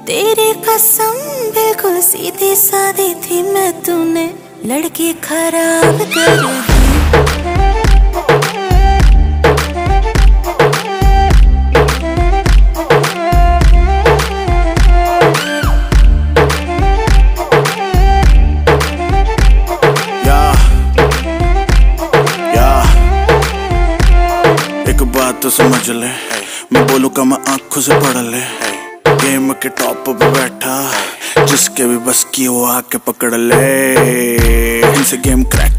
तेरी कसम बिल्कुल सीधी सादी थी मैं, तूने लड़की खराब कर दी। एक बात तो समझ ले, मैं बोलूं का मैं आंखों से पढ़ ले। गेम के टॉप पे बैठा, जिसके भी बस की वो आके पकड़ ले। इनसे गेम क्रैक